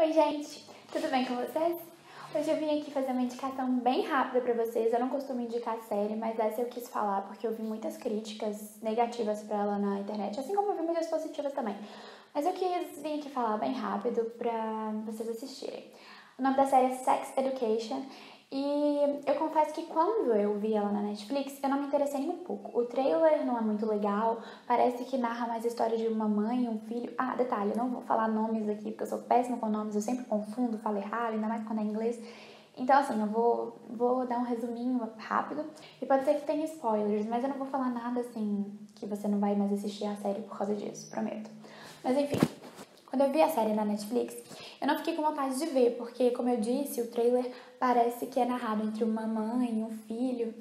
Oi gente, tudo bem com vocês? Hoje eu vim aqui fazer uma indicação bem rápida pra vocês. Eu não costumo indicar série, mas essa eu quis falar porque eu vi muitas críticas negativas pra ela na internet, assim como eu vi muitas positivas também. Mas eu quis vir aqui falar bem rápido pra vocês assistirem. O nome da série é Sex Education e eu confesso que quando eu vi ela na Netflix, eu não me interessei nem um pouco. O trailer não é muito legal, parece que narra mais a história de uma mãe e um filho. Ah, detalhe, eu não vou falar nomes aqui porque eu sou péssima com nomes, eu sempre confundo, falo errado, ainda mais quando é inglês. Então, assim, eu vou dar um resuminho rápido e pode ser que tenha spoilers, mas eu não vou falar nada assim que você não vai mais assistir a série por causa disso, prometo. Mas enfim, quando eu vi a série na Netflix, eu não fiquei com vontade de ver, porque, como eu disse, o trailer parece que é narrado entre uma mãe e um filho.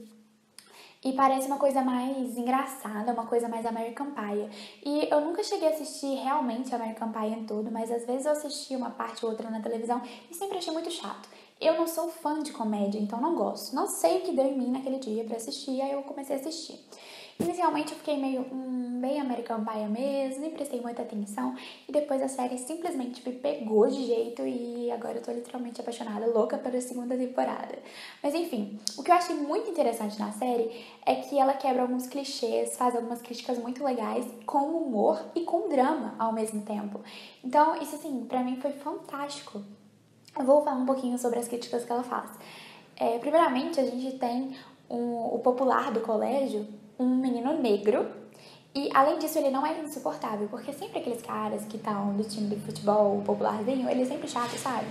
E parece uma coisa mais engraçada, uma coisa mais American Pie. E eu nunca cheguei a assistir realmente American Pie em todo, mas às vezes eu assisti uma parte ou outra na televisão e sempre achei muito chato. Eu não sou fã de comédia, então não gosto. Não sei o que deu em mim naquele dia pra assistir, aí eu comecei a assistir. Inicialmente eu fiquei meio, bem American Pie mesmo, nem prestei muita atenção. E depois a série simplesmente me pegou de jeito e agora eu tô literalmente apaixonada, louca pela segunda temporada. Mas enfim, o que eu achei muito interessante na série é que ela quebra alguns clichês, faz algumas críticas muito legais, com humor e com drama ao mesmo tempo. Então isso assim, pra mim foi fantástico. Eu vou falar um pouquinho sobre as críticas que ela faz. Primeiramente, a gente tem o popular do colégio, um menino negro, e além disso ele não é insuportável, porque sempre aqueles caras que estão do time de futebol popularzinho, ele é sempre chato, sabe?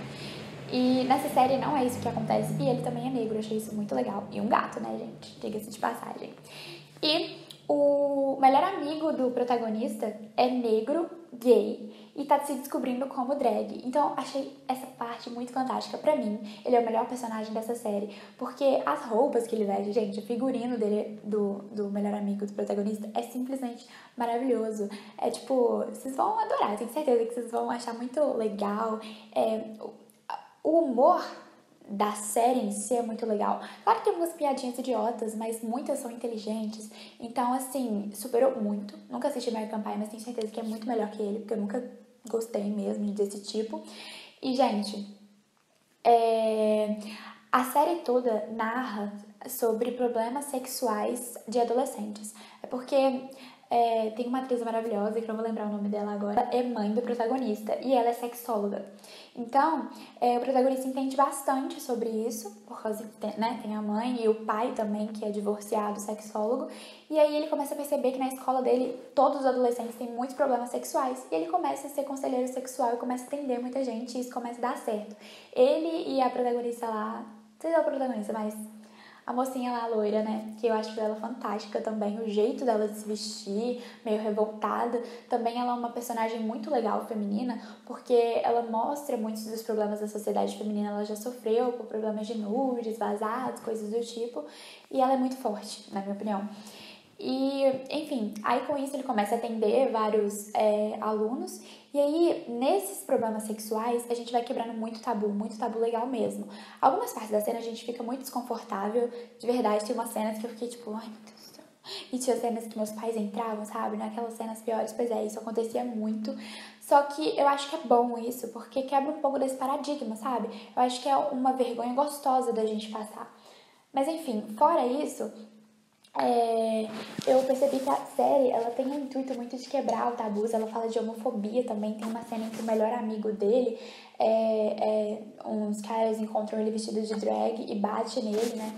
E nessa série não é isso que acontece, e ele também é negro, eu achei isso muito legal. E um gato, né, gente? Diga-se de passagem. E o melhor amigo do protagonista é negro, gay, e tá se descobrindo como drag. Então, achei essa parte muito fantástica. Pra mim, ele é o melhor personagem dessa série, porque as roupas que ele veste, gente, o figurino dele, do melhor amigo do protagonista, é simplesmente maravilhoso. É tipo, vocês vão adorar, tenho certeza que vocês vão achar muito legal. O humor da série em si é muito legal. Claro que tem algumas piadinhas idiotas, mas muitas são inteligentes. Então, assim, superou muito. Nunca assisti American Pie, mas tenho certeza que é muito melhor que ele, porque eu nunca gostei mesmo desse tipo. E, gente, a série toda narra sobre problemas sexuais de adolescentes. É porque tem uma atriz maravilhosa, que eu não vou lembrar o nome dela agora, ela é mãe do protagonista e ela é sexóloga. Então, o protagonista entende bastante sobre isso, por causa que né, tem a mãe e o pai também, que é divorciado, sexólogo. E aí ele começa a perceber que na escola dele, todos os adolescentes têm muitos problemas sexuais. E ele começa a ser conselheiro sexual e começa a atender muita gente e isso começa a dar certo. Ele e a protagonista lá, não sei se é a protagonista, mas a mocinha lá, a loira, né? Que eu acho ela fantástica também. O jeito dela de se vestir, meio revoltada. Também ela é uma personagem muito legal, feminina, porque ela mostra muitos dos problemas da sociedade feminina. Ela já sofreu por problemas de nudes, vazados, coisas do tipo. E ela é muito forte, na minha opinião. E, enfim, aí com isso ele começa a atender vários alunos. E aí, nesses problemas sexuais, a gente vai quebrando muito tabu legal mesmo. Algumas partes da cena a gente fica muito desconfortável, de verdade. Tem umas cenas que eu fiquei tipo, ai meu Deus do céu. E tinha cenas que meus pais entravam, sabe? Naquelas cenas piores, pois é, isso acontecia muito. Só que eu acho que é bom isso, porque quebra um pouco desse paradigma, sabe? Eu acho que é uma vergonha gostosa da gente passar. Mas enfim, fora isso, eu percebi que a série ela tem um intuito muito de quebrar o tabus. Ela fala de homofobia também. Tem uma cena em que o melhor amigo dele uns caras encontram ele vestido de drag e bate nele, né?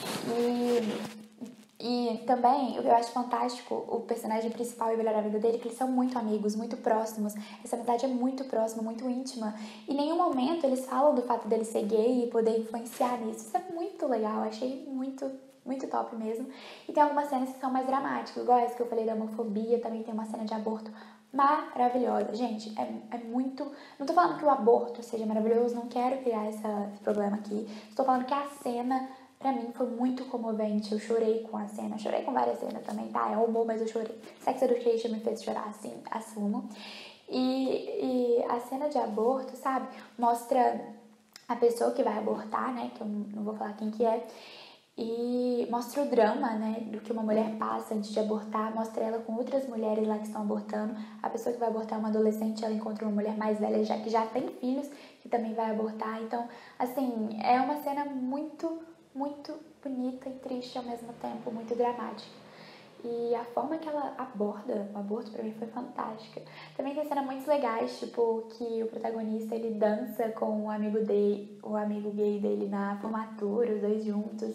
E também eu acho fantástico o personagem principal e o melhor amigo dele, que eles são muito amigos, muito próximos. Essa amizade é muito próxima, muito íntima. E em nenhum momento eles falam do fato dele ser gay e poder influenciar nisso. Isso é muito legal, achei muito top mesmo. E tem algumas cenas que são mais dramáticas, igual essa que eu falei da homofobia, também tem uma cena de aborto maravilhosa. Gente, é muito... Não tô falando que o aborto seja maravilhoso, não quero criar esse problema aqui. Estou falando que a cena, pra mim, foi muito comovente. Eu chorei com a cena, chorei com várias cenas também, tá? É humor, mas eu chorei. Sex Education me fez chorar, assim, assumo. E a cena de aborto, sabe? Mostra a pessoa que vai abortar, né? Que eu não vou falar quem que é. e mostra o drama, né, do que uma mulher passa antes de abortar, mostra ela com outras mulheres lá que estão abortando. A pessoa que vai abortar é uma adolescente, ela encontra uma mulher mais velha que já tem filhos, que também vai abortar. Então, assim, é uma cena muito, muito bonita e triste ao mesmo tempo, muito dramática. E a forma que ela aborda o aborto pra mim foi fantástica. Também tem cenas muito legais, tipo, que o protagonista ele dança com o amigo dele, o amigo gay dele na formatura, os dois juntos.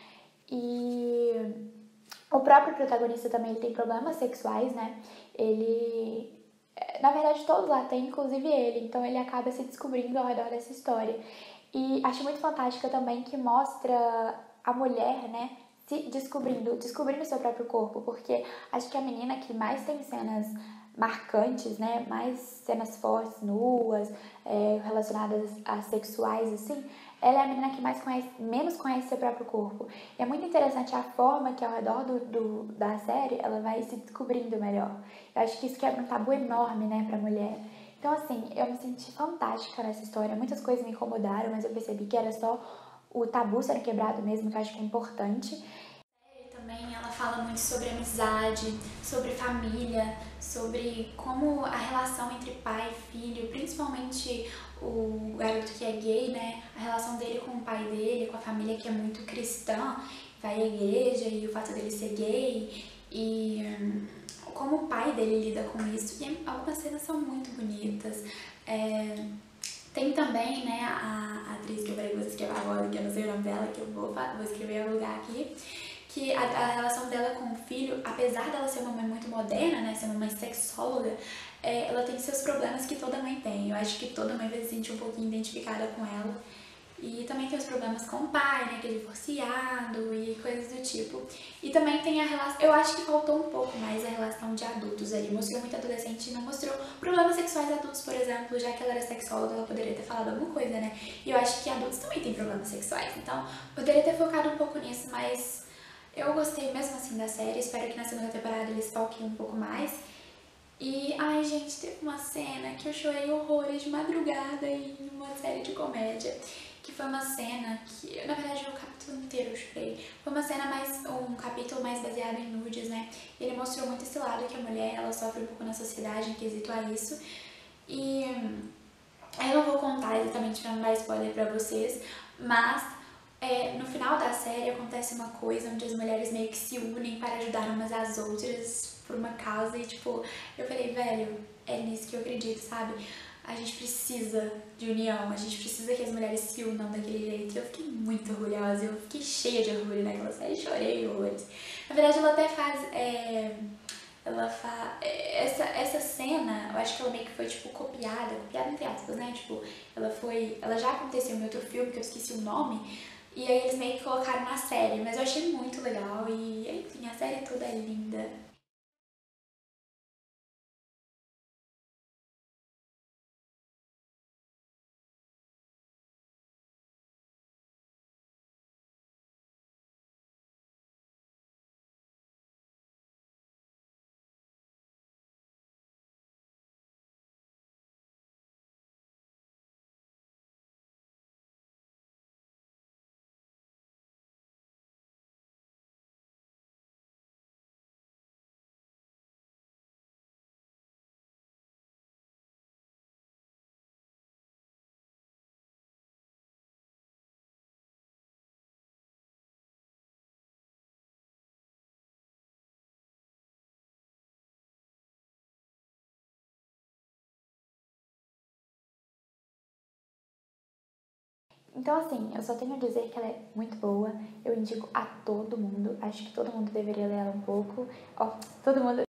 E o próprio protagonista também ele tem problemas sexuais, né? Ele. Na verdade, todos lá têm, inclusive ele. Então ele acaba se descobrindo ao redor dessa história. E acho muito fantástica também que mostra a mulher, né? Se descobrindo seu próprio corpo. Porque acho que a menina que mais tem cenas marcantes, né? Mais cenas fortes, nuas, relacionadas a sexuais, assim, ela é a menina que menos conhece seu próprio corpo. E é muito interessante a forma que ao redor da série ela vai se descobrindo melhor. Eu acho que isso quebra um tabu enorme, né, pra mulher. Então, assim, eu me senti fantástica nessa história. Muitas coisas me incomodaram, mas eu percebi que era só o tabu sendo quebrado mesmo, que eu acho que é importante. Também ela fala muito sobre amizade, sobre família, sobre como a relação entre pai e filho, principalmente o garoto que é gay, né? A relação dele com o pai dele, com a família que é muito cristã, vai à igreja e o fato dele ser gay e como o pai dele lida com isso. E algumas cenas são muito bonitas. Tem também, né, a atriz que eu falei que vou escrever agora, que eu não sei o nome dela, que eu vou escrever no lugar aqui, que a relação dela com o filho, apesar dela ser uma mãe muito moderna, né, ser uma mãe sexóloga, ela tem seus problemas que toda mãe tem. Eu acho que toda mãe vai se sentir um pouquinho identificada com ela. E também tem os problemas com o pai, né, que é divorciado e coisas do tipo. E também tem a relação, eu acho que faltou um pouco mais a relação de adultos ali. Mostrou muito adolescente e não mostrou problemas sexuais adultos, por exemplo, já que ela era sexóloga, ela poderia ter falado alguma coisa, né? E eu acho que adultos também têm problemas sexuais, então poderia ter focado um pouco nisso, mas eu gostei mesmo assim da série, espero que na segunda temporada eles foquem um pouco mais. E, ai gente, teve uma cena que eu chorei horrores de madrugada em uma série de comédia. Que foi uma cena que, na verdade, o capítulo inteiro eu chorei. Foi uma cena um capítulo mais baseado em nudes, né? Ele mostrou muito esse lado que a mulher, ela sofre um pouco na sociedade em quesito a isso. E eu não vou contar exatamente pra não dar spoiler pra vocês, mas no final da série acontece uma coisa onde as mulheres meio que se unem para ajudar umas às outras por uma causa e, tipo, eu falei, velho, é nisso que eu acredito, sabe? A gente precisa de união, a gente precisa que as mulheres se unam daquele jeito. Eu fiquei muito orgulhosa, eu fiquei cheia de orgulho naquela série, chorei horrores. Na verdade, ela até faz... essa cena, eu acho que ela meio que foi, tipo, copiada entre aspas, né? Tipo, ela já aconteceu em outro filme, que eu esqueci o nome, e aí eles meio que colocaram na série, mas eu achei muito legal e, enfim, a série toda é linda. Então, assim, eu só tenho a dizer que ela é muito boa. Eu indico a todo mundo. Acho que todo mundo deveria ler ela um pouco. Ó, todo mundo